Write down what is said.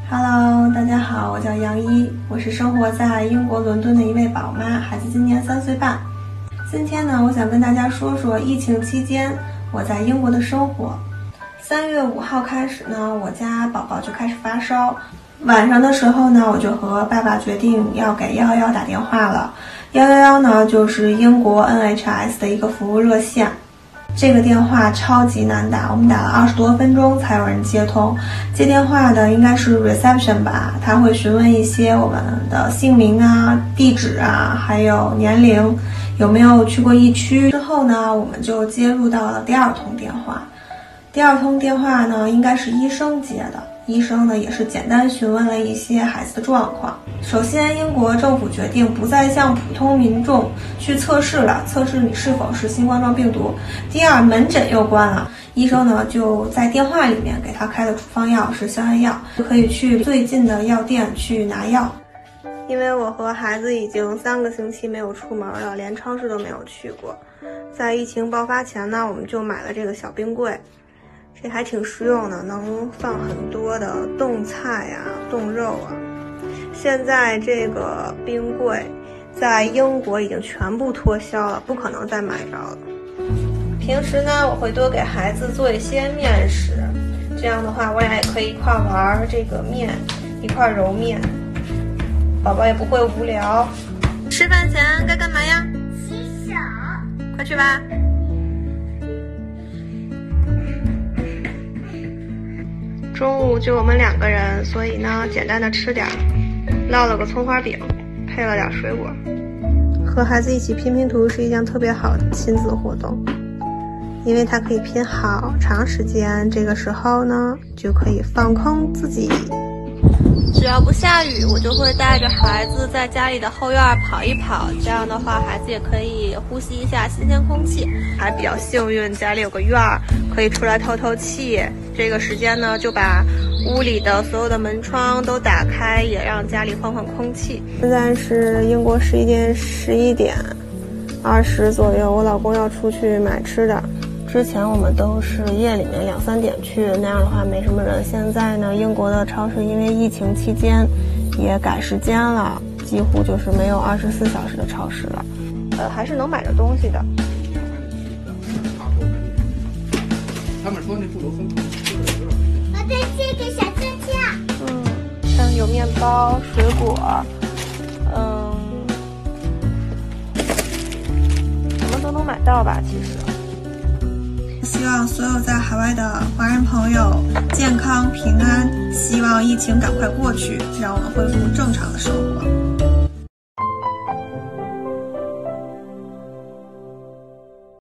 Hello， 大家好，我叫杨一，我是生活在英国伦敦的一位宝妈，孩子今年3岁半。今天呢，我想跟大家说说疫情期间我在英国的生活。3月5号开始呢，我家宝宝就开始发烧，晚上的时候呢，我就和爸爸决定要给111打电话了。111呢，就是英国 NHS 的一个服务热线。这个电话超级难打，我们打了20多分钟才有人接通。接电话的应该是 reception 吧，他会询问一些我们的姓名啊、地址啊，还有年龄，有没有去过疫区。之后呢，我们就接入到了第2通电话。第2通电话呢，应该是医生接的。医生呢也是简单询问了一些孩子的状况。首先，英国政府决定不再向普通民众去测试了，测试你是否是新冠状病毒。第二，门诊又关了，医生呢就在电话里面给他开的处方药是消炎药，就可以去最近的药店去拿药。因为我和孩子已经3个星期没有出门了，连超市都没有去过。在疫情爆发前呢，我们就买了这个小冰柜。这还挺实用的，能放很多的冻菜啊、冻肉啊。现在这个冰柜在英国已经全部脱销了，不可能再买着了。平时呢，我会多给孩子做一些面食，这样的话，我俩也可以一块玩这个面，一块揉面，宝宝也不会无聊。吃饭前该干嘛呀？ 洗手。 快去吧。中午就我们2个人，所以呢，简单的吃点，烙了个葱花饼，配了点水果。和孩子一起拼拼图是一件特别好的亲子活动，因为它可以拼好长时间。这个时候呢，就可以放空自己。只要不下雨，我就会带着孩子在家里的后院跑一跑，这样的话，孩子也可以呼吸一下新鲜空气。还比较幸运，家里有个院儿，可以出来透透气。这个时间呢，就把屋里的所有的门窗都打开，也让家里换换空气。现在是英国11点20左右，我老公要出去买吃的。之前我们都是夜里面2、3点去，那样的话没什么人。现在呢，英国的超市因为疫情期间也改时间了，几乎就是没有24小时的超市了。还是能买着东西的。 他们说那不留分口。 我在这个小chân架。 像有面包、水果，什么都能买到吧，其实。希望所有在海外的华人朋友健康平安，希望疫情赶快过去，让我们恢复正常的生活。